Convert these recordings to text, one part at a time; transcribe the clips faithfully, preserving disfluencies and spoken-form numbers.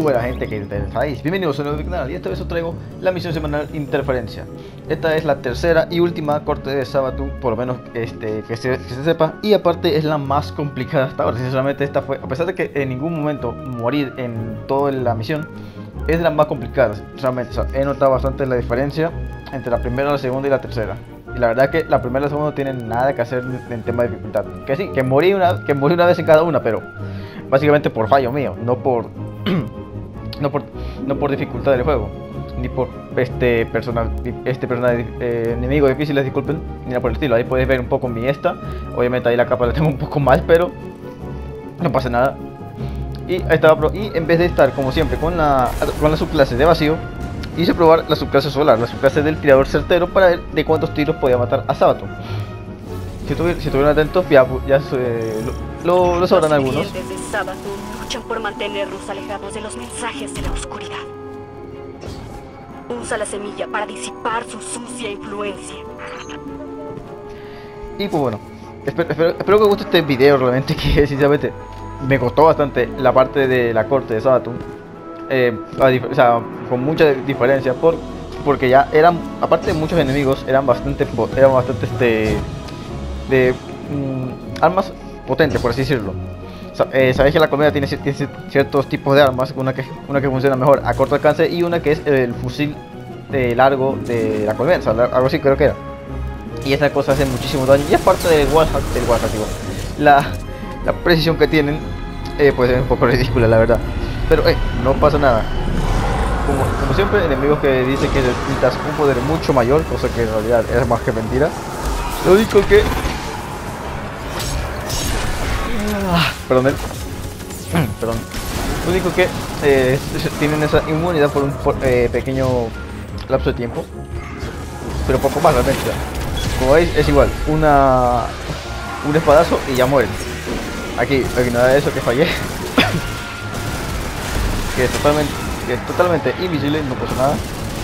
buena gente que estáis. Bienvenidos a un nuevo canal y esta vez os traigo la misión semanal Interferencia. Esta es la tercera y última corte de Savathûn, por lo menos este, que, se, que se sepa. Y aparte es la más complicada hasta ahora. Sinceramente esta fue, a pesar de que en ningún momento morir en toda la misión, es la más complicada. Realmente, o sea, he notado bastante la diferencia entre la primera, la segunda y la tercera. Y la verdad que la primera y la segunda no tienen nada que hacer en tema de dificultad. Que sí, que morí una, que morí una vez en cada una, pero básicamente por fallo mío, no por no por no por dificultad del juego, ni por este persona este persona eh, enemigo difíciles, disculpen, ni nada por el estilo. Ahí puedes ver un poco mi esta. Obviamente ahí la capa la tengo un poco mal, pero no pasa nada. Y ahí estaba, y en vez de estar como siempre con la con la subclase de vacío, hice probar la subclase solar, la subclase del tirador certero, para ver de cuántos tiros podía matar a Savathûn. Si, tuvi si estuvieron atentos, ya, ya eh, lo, lo, lo sabrán algunos. Los de Savathûn luchan por mantenernos alejados de los mensajes de la oscuridad. Usa la semilla para disipar su sucia influencia. Y pues bueno, espero, espero, espero que os guste este video realmente, que sinceramente me costó bastante la parte de la corte de Savathûn. Eh, o sea, con mucha diferencia, por, porque ya eran, aparte de muchos enemigos, eran bastante, eran bastante este, de mm, armas potentes, por así decirlo. O sea, eh, sabéis que la colmena tiene, tiene ciertos tipos de armas, una que, una que funciona mejor a corto alcance y una que es el fusil eh, largo de la colmena, o sea, algo así creo que era. Y esta cosa hace muchísimo daño y es parte del wallhack, del wallhack, digo. La, la precisión que tienen eh, pues es un poco ridícula, la verdad. Pero eh, no pasa nada. Como, como siempre, enemigos que dicen que necesitas un poder mucho mayor, cosa que en realidad es más que mentira. Lo único que... Ah, perdón, eh. perdón. Lo único que eh, tienen esa inmunidad por un por, eh, pequeño lapso de tiempo. Pero poco más realmente. Como veis, es igual. Una... Un espadazo y ya mueren. Aquí, aquí nada de eso, que fallé. Que es totalmente, que es totalmente invisible, no pasa nada.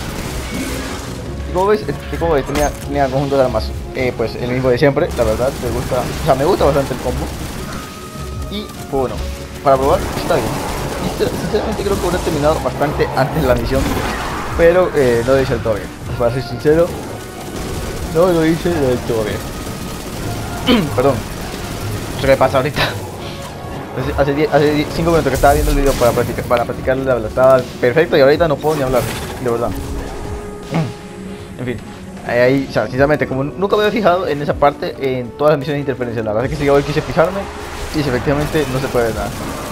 Y como veis, este, como veis tenía, tenía conjunto de armas, eh, pues el mismo de siempre, la verdad, me gusta, o sea, me gusta bastante el combo. Y pues bueno, para probar está bien. Y sinceramente creo que hubiera terminado bastante antes de la misión, pero eh, no lo hice del todo bien. Para ser sincero, no lo hice del todo bien. Perdón, eso que pasa ahorita. Hace cinco minutos que estaba viendo el video para practicar, para practicar la habla, estaba perfecto y ahorita no puedo ni hablar, de verdad. En fin, ahí, ahí, o sea, sinceramente, como nunca me había fijado en esa parte en todas las misiones de interferencia, la verdad es que si hoy quise fijarme y si efectivamente no se puede nada.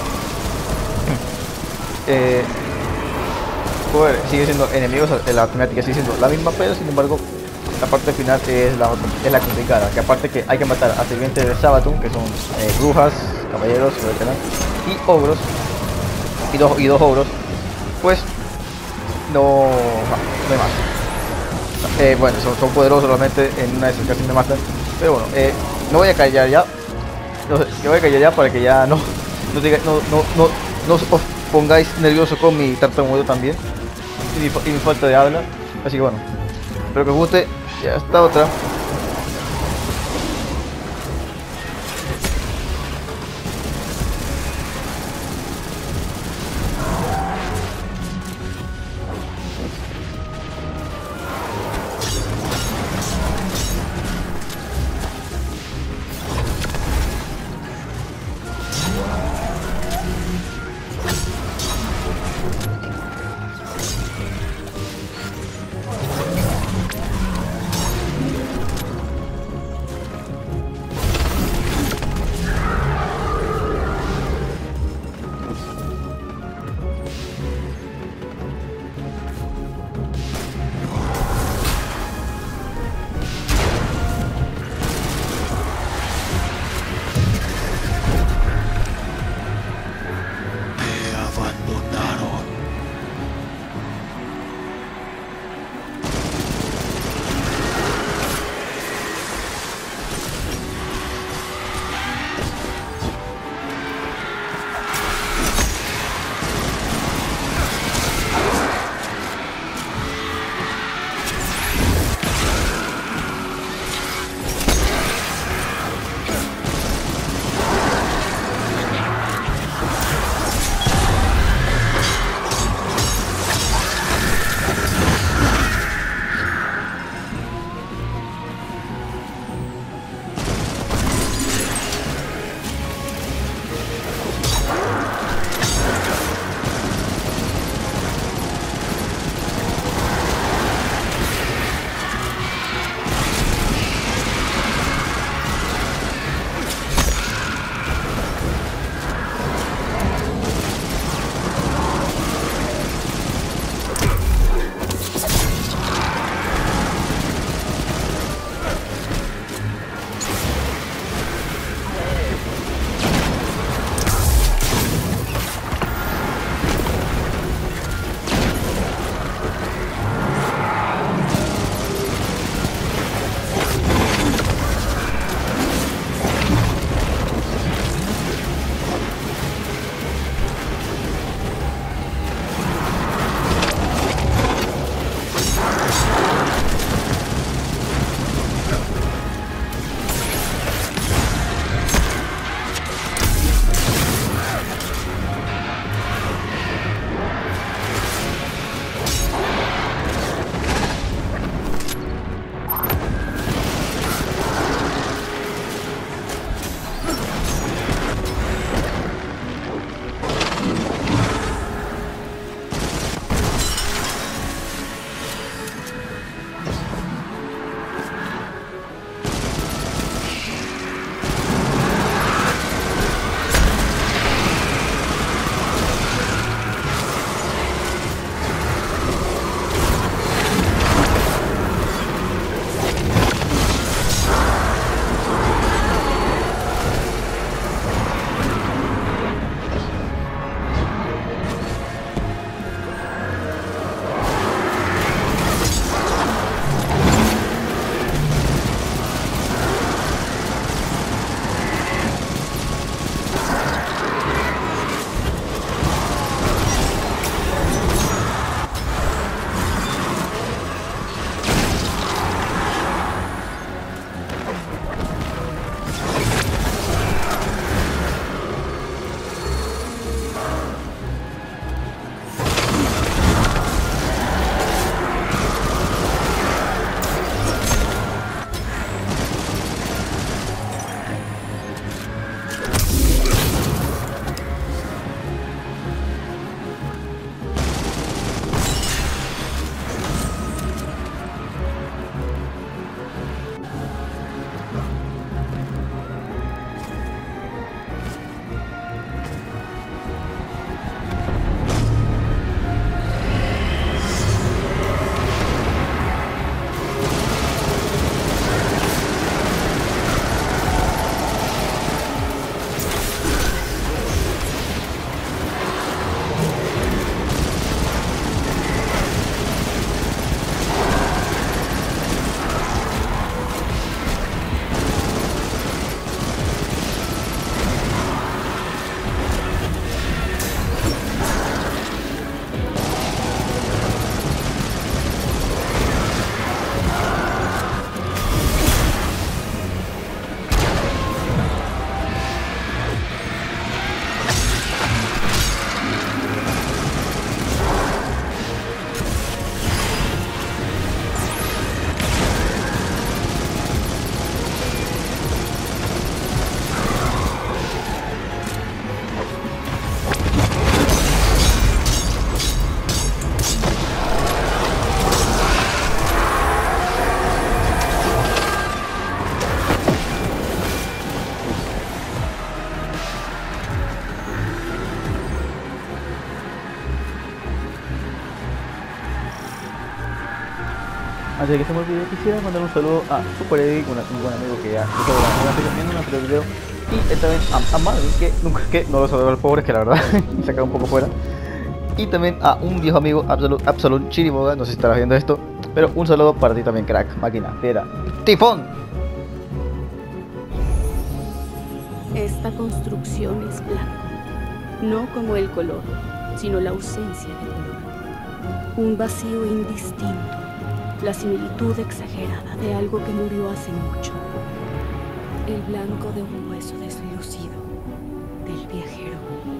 Eh, joder, sigue siendo enemigos, la temática sigue siendo la misma, pero sin embargo la parte final es la, es la complicada, que aparte que hay que matar a sirvientes de Savathûn, que son eh, brujas, caballeros, etcétera, y ogros, y dos, y dos ogros, pues no, no, no hay más. Eh, bueno, son, son poderosos realmente, en una de esas casi me matan, pero bueno, eh, no voy a callar ya, no, yo voy a callar ya para que ya no, no, diga, no, no, no, no os pongáis nervioso con mi tartamudo también, y mi, y mi falta de habla, así que bueno, espero que os guste. Y hasta otra. Antes de que se me olvide, quisiera mandar un saludo a Super Eddie, un buen amigo que ya hizo viendo un anterior video. Y esta vez a, a Marvin, que nunca que no lo saludo al pobre, que la verdad se acaba un poco fuera. Y también a un viejo amigo, Absolute, Absolute Chiriboga, no sé si estarás viendo esto. Pero un saludo para ti también, crack, máquina, fiera. ¡Tifón! Esta construcción es blanco, no como el color, sino la ausencia de color. Un vacío indistinto, la similitud exagerada de algo que murió hace mucho. El blanco de un hueso deslucido del viajero.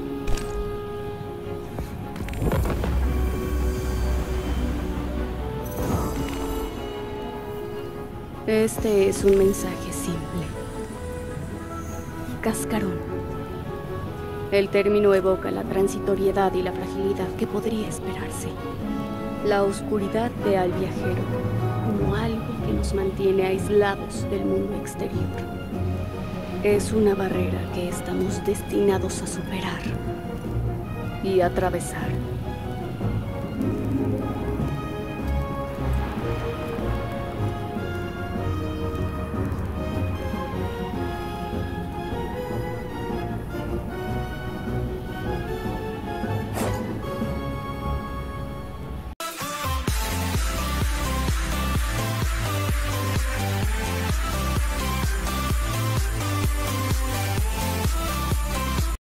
Este es un mensaje simple. Cascarón. El término evoca la transitoriedad y la fragilidad que podría esperarse. La oscuridad ve al viajero como algo que nos mantiene aislados del mundo exterior. Es una barrera que estamos destinados a superar y atravesar.